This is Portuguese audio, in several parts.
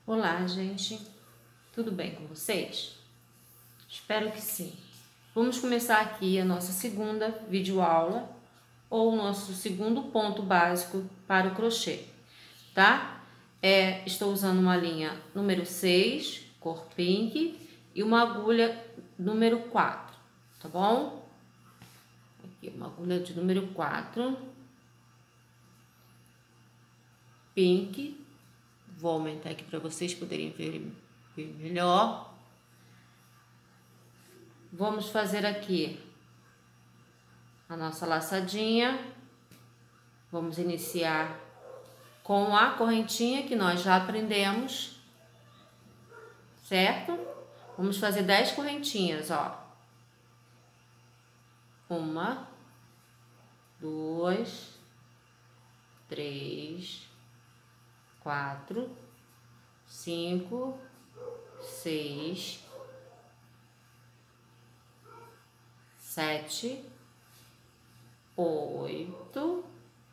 Olá, gente. Tudo bem com vocês? Espero que sim. Vamos começar aqui a nossa segunda videoaula ou o nosso segundo ponto básico para o crochê, tá? Estou usando uma linha número 6, cor pink, e uma agulha número 4, tá bom? Aqui, uma agulha de número 4, pink. Vou aumentar aqui para vocês poderem ver melhor. Vamos fazer aqui a nossa laçadinha. Vamos iniciar com a correntinha que nós já aprendemos, certo? Vamos fazer 10 correntinhas, ó. 1, 2, 3, 4, 5, 6, 7, 8,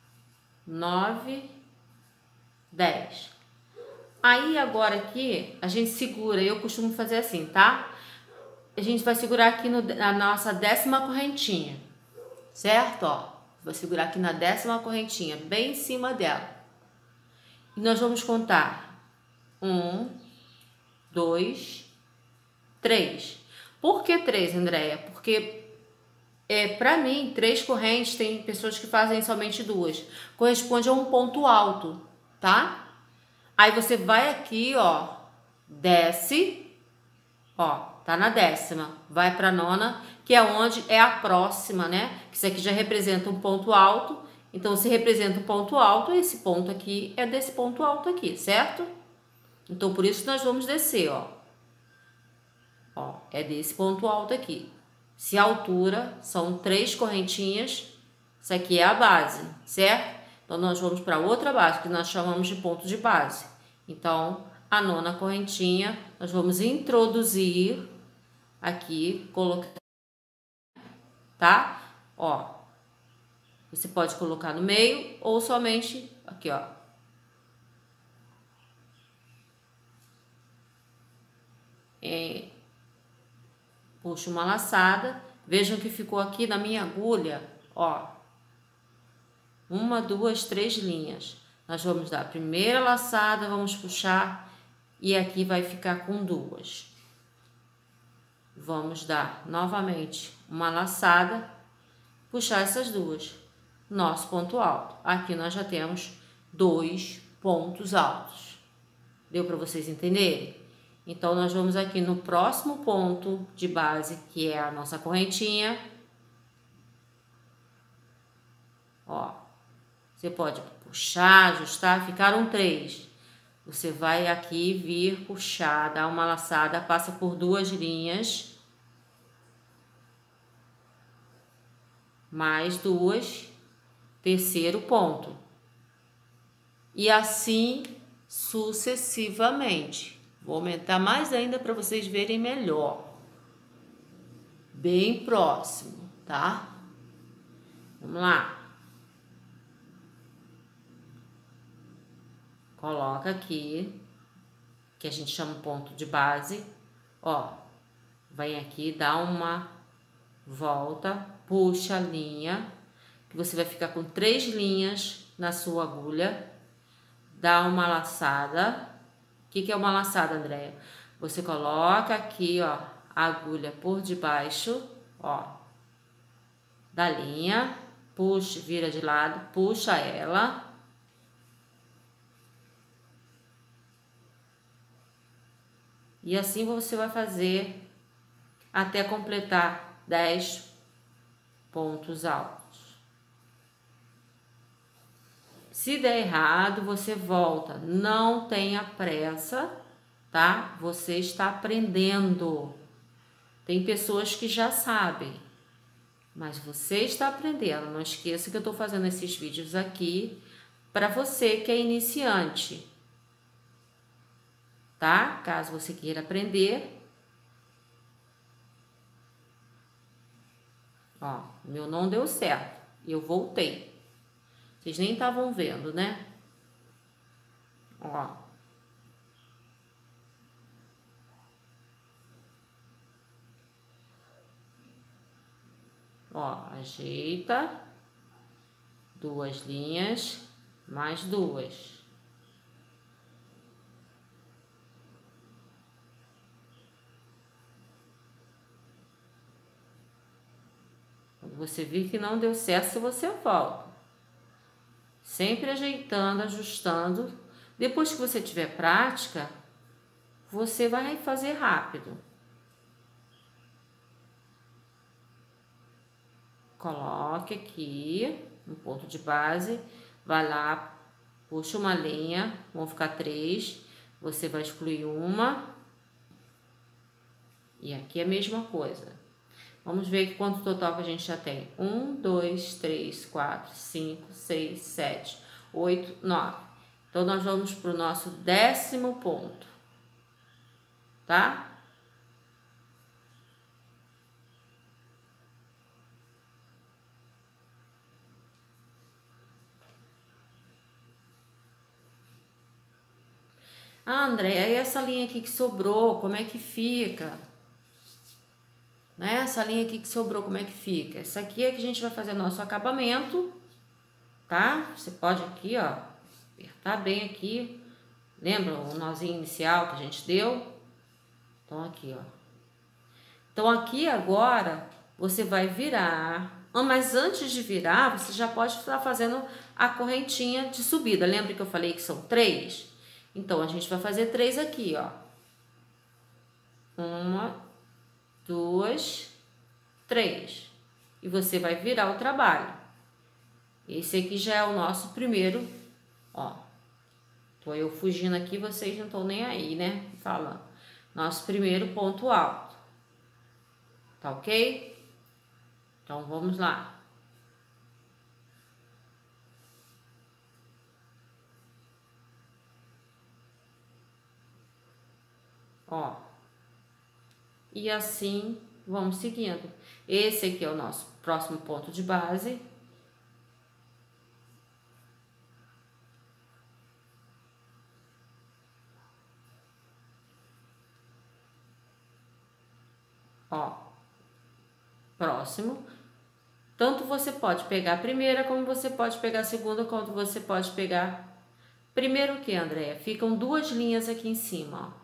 9, 10. Aí agora aqui a gente segura, eu costumo fazer assim, tá? A gente vai segurar aqui na nossa 10ª correntinha, certo? Ó, vou segurar aqui na 10ª correntinha, bem em cima dela. E nós vamos contar 1, 2, 3. Por que 3, Andréia? Porque pra mim, 3 correntes, tem pessoas que fazem somente 2. Corresponde a um ponto alto, tá? Aí você vai aqui, ó, desce, ó, tá na 10ª, vai pra 9ª, que é onde é a próxima, né? Isso aqui já representa um ponto alto, então se representa um ponto alto, esse ponto aqui é desse ponto alto aqui, certo? Então por isso nós vamos descer, ó. Ó, é desse ponto alto aqui. Se a altura são 3 correntinhas, isso aqui é a base, certo? Então nós vamos para outra base, que nós chamamos de ponto de base. Então, a 9ª correntinha, nós vamos introduzir aqui, colocar, tá? Ó, você pode colocar no meio ou somente aqui, ó. Puxo uma laçada, vejam que ficou aqui na minha agulha, ó, 1, 2, 3 linhas. Nós vamos dar a primeira laçada, vamos puxar e aqui vai ficar com 2. Vamos dar novamente uma laçada, puxar essas 2. Nosso ponto alto. Aqui nós já temos 2 pontos altos. Deu para vocês entenderem? Então, nós vamos aqui no próximo ponto de base, que é a nossa correntinha. Ó, você pode puxar, ajustar, ficaram 3. Você vai aqui vir puxar, dar uma laçada, passa por 2 linhas. Mais 2, terceiro ponto. E assim sucessivamente. Vou aumentar mais ainda para vocês verem melhor. Bem próximo, tá? Vamos lá. Coloca aqui, que a gente chama ponto de base. Ó, vem aqui, dá uma volta, puxa a linha, que você vai ficar com 3 linhas na sua agulha. Dá uma laçada. O que é uma laçada, Andréia? Você coloca aqui, ó, a agulha por debaixo, ó, da linha, puxa, vira de lado, puxa ela. E assim você vai fazer até completar 10 pontos altos. Se der errado, você volta. Não tenha pressa, tá? Você está aprendendo. Tem pessoas que já sabem, mas você está aprendendo. Não esqueça que eu estou fazendo esses vídeos aqui para você que é iniciante, tá? Caso você queira aprender. Ó, o meu não deu certo. Eu voltei. Vocês nem estavam vendo, né? Ó. Ó, ajeita, 2 linhas, mais 2. Quando você vir que não deu certo, você volta. Sempre ajeitando, ajustando. Depois que você tiver prática, você vai fazer rápido. Coloque aqui um ponto de base, vai lá, puxa uma linha, vão ficar 3, você vai excluir uma, e aqui é a mesma coisa. Vamos ver quanto total que a gente já tem. 1, 2, 3, 4, 5, 6, 7, 8, 9. Então, nós vamos para o nosso 10º ponto, tá? Ah, André, aí essa linha aqui que sobrou, como é que fica? Né? Essa linha aqui que sobrou, como é que fica? Essa aqui é que a gente vai fazer nosso acabamento, tá? Você pode aqui, ó, apertar bem aqui. Lembra o nozinho inicial que a gente deu? Então, aqui, ó. Então, aqui agora, você vai virar. Mas antes de virar, você já pode estar fazendo a correntinha de subida. Lembra que eu falei que são 3? Então, a gente vai fazer 3 aqui, ó. 1, 2, 3. E você vai virar o trabalho. Esse aqui já é o nosso primeiro, ó. Tô eu fugindo aqui, vocês não estão nem aí, né? Falando. Nosso primeiro ponto alto. Tá ok? Então, vamos lá. Ó. E assim, vamos seguindo. Esse aqui é o nosso próximo ponto de base. Ó. Próximo. Tanto você pode pegar a primeira, como você pode pegar a segunda, como você pode pegar... Primeiro o que, Andréia? Ficam 2 linhas aqui em cima, ó.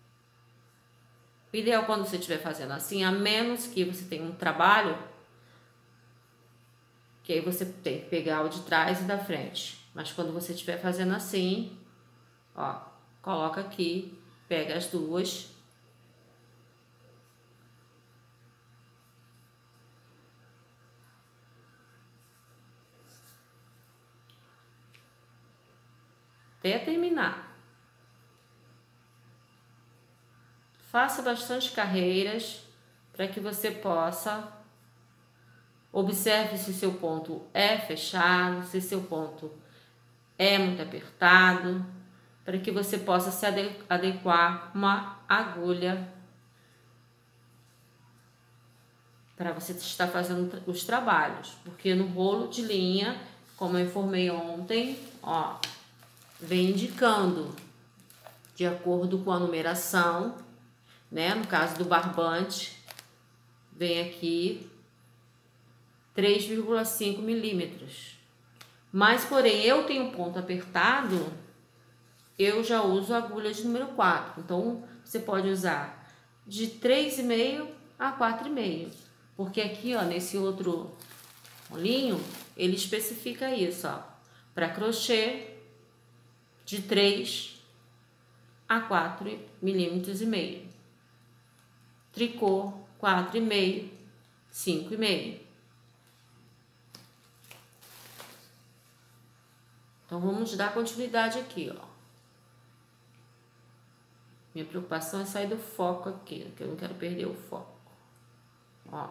O ideal quando você estiver fazendo assim, a menos que você tenha um trabalho, que aí você tem que pegar o de trás e da frente. Mas quando você estiver fazendo assim, ó, coloca aqui, pega as 2. Até terminar. Faça bastante carreiras para que você possa... Observe se seu ponto é fechado, se seu ponto é muito apertado, para que você possa se adequar uma agulha para você estar fazendo os trabalhos. Porque no rolo de linha, como eu informei ontem, ó, vem indicando de acordo com a numeração, né? No caso do barbante, vem aqui 3,5 milímetros. Mas, porém, eu tenho ponto apertado, eu já uso a agulha de número 4. Então, você pode usar de 3,5 a 4,5. Porque aqui, ó, nesse outro rolinho, ele especifica isso, ó. Para crochê, de 3 a 4,5 milímetros. Tricô, 4,5, 5,5. Então, vamos dar continuidade aqui, ó. Minha preocupação é sair do foco aqui, porque eu não quero perder o foco. Ó.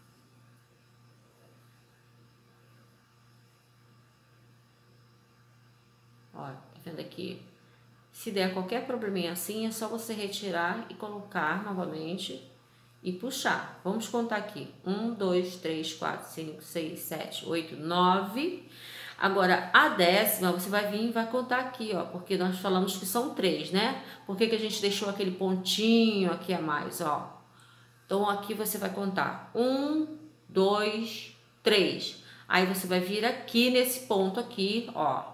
Ó, tá vendo aqui? Se der qualquer probleminha assim, é só você retirar e colocar novamente e puxar. Vamos contar aqui. 1, 2, 3, 4, 5, 6, 7, 8, 9... Agora, a 10ª, você vai vir e vai contar aqui, ó, porque nós falamos que são 3, né? Por que que a gente deixou aquele pontinho aqui a mais, ó? Então, aqui você vai contar 1, 2, 3. Aí você vai vir aqui nesse ponto aqui, ó.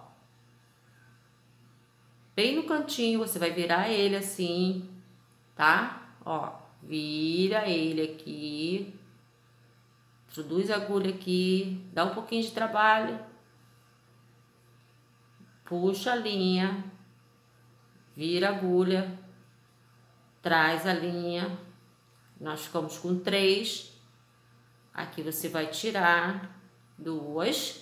Bem no cantinho, você vai virar ele assim, tá? Ó, vira ele aqui. Introduz a agulha aqui, dá um pouquinho de trabalho. Puxa a linha, vira a agulha, traz a linha. Nós ficamos com 3. Aqui você vai tirar 2,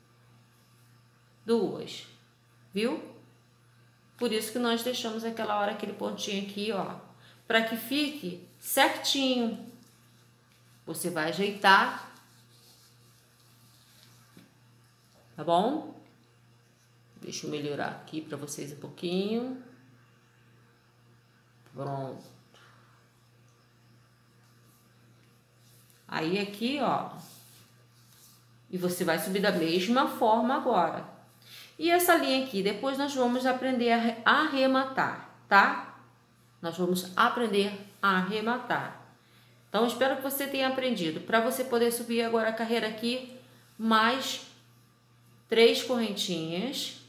viu? Por isso que nós deixamos aquela hora aquele pontinho aqui, ó, para que fique certinho. Você vai ajeitar, tá bom? Deixa eu melhorar aqui para vocês um pouquinho. Pronto. Aí aqui, ó, e você vai subir da mesma forma agora. E essa linha aqui, depois nós vamos aprender a arrematar, tá? Nós vamos aprender a arrematar. Então, espero que você tenha aprendido. Para você poder subir agora a carreira aqui, mais 3 correntinhas.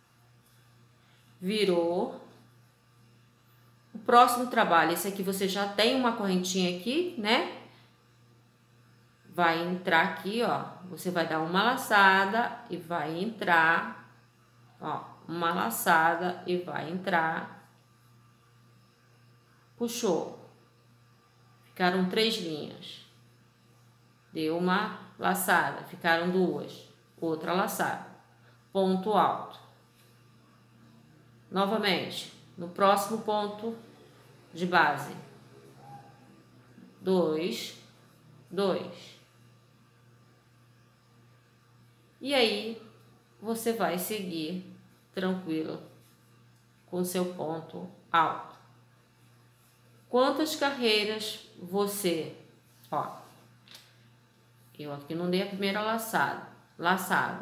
Virou. O próximo trabalho, esse aqui você já tem uma correntinha aqui, né? Vai entrar aqui, ó. Você vai dar uma laçada e vai entrar, ó. Uma laçada e vai entrar. Puxou. Ficaram 3 linhas. Deu uma laçada, ficaram 2. Outra laçada. Ponto alto. Novamente, no próximo ponto de base. 2, 2. E aí, você vai seguir tranquilo com seu ponto alto. Quantas carreiras você, ó, eu aqui não dei a primeira laçada,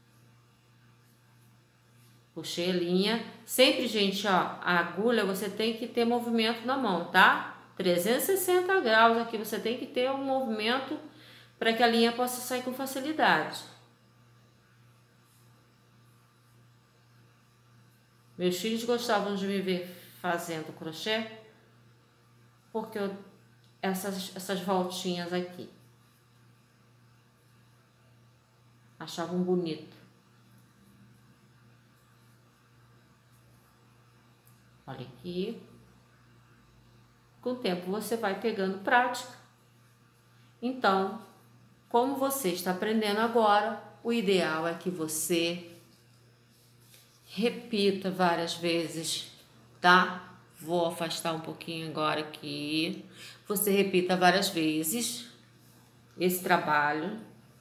puxei a linha, sempre, gente, ó, a agulha você tem que ter movimento na mão, tá? 360 graus aqui, você tem que ter um movimento para que a linha possa sair com facilidade. Meus filhos gostavam de me ver fazendo crochê, porque essas voltinhas aqui. Achavam bonito. Olha aqui. Com o tempo você vai pegando prática. Então, como você está aprendendo agora, o ideal é que você repita várias vezes, tá? Vou afastar um pouquinho agora aqui. Você repita várias vezes esse trabalho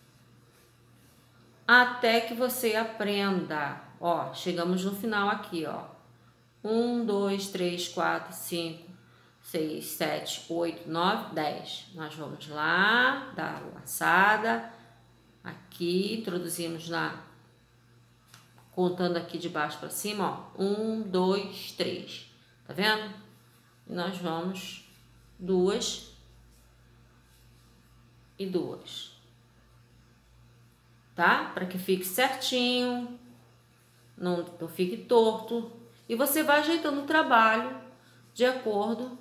até que você aprenda. Ó, chegamos no final aqui, ó. 1, 2, 3, 4, 5, 6, 7, 8, 9, 10. Nós vamos lá, dar a laçada. Aqui, introduzimos contando aqui de baixo para cima, ó. 1, 2, 3. Tá vendo? E nós vamos 2 e 2. Tá? Para que fique certinho, não fique torto. E você vai ajeitando o trabalho de acordo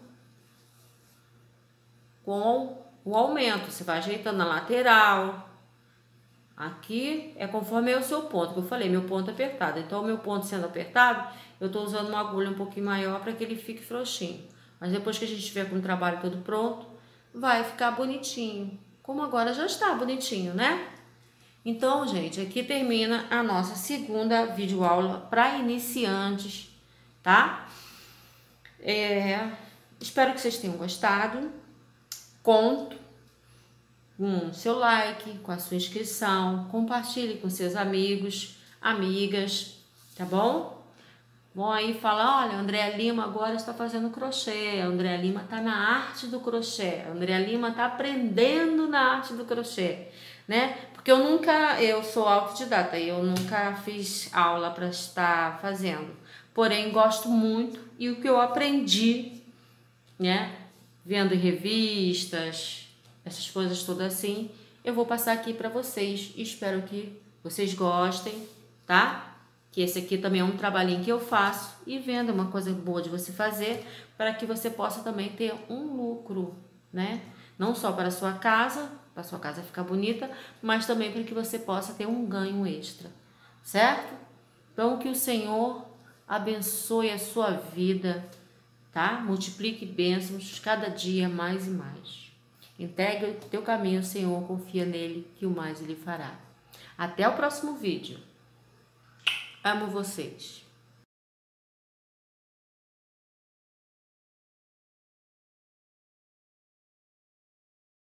com o aumento. Você vai ajeitando na lateral. Aqui é conforme é o seu ponto, que eu falei, meu ponto é apertado. Então, o meu ponto sendo apertado, eu tô usando uma agulha um pouquinho maior para que ele fique frouxinho. Mas depois que a gente tiver com o trabalho todo pronto, vai ficar bonitinho. Como agora já está bonitinho, né? Então, gente, aqui termina a nossa segunda videoaula para iniciantes, tá? Espero que vocês tenham gostado. Conto com seu like, com a sua inscrição, compartilhe com seus amigos, amigas, tá bom? Bom, aí fala, olha, a Andréa Lima agora está fazendo crochê, a Andréa Lima está na arte do crochê, a Andréa Lima está aprendendo na arte do crochê, né? Porque eu sou autodidata e eu nunca fiz aula para estar fazendo, porém gosto muito e o que eu aprendi, né? Vendo em revistas, essas coisas todas assim, eu vou passar aqui para vocês. Espero que vocês gostem, tá? Que esse aqui também é um trabalhinho que eu faço e vendo, é uma coisa boa de você fazer para que você possa também ter um lucro, né? Não só para a sua casa ficar bonita, mas também para que você possa ter um ganho extra, certo? Então, que o Senhor abençoe a sua vida, tá? Multiplique bênçãos cada dia mais e mais. Entregue o teu caminho ao Senhor, confia nele, que o mais ele fará. Até o próximo vídeo. Amo vocês.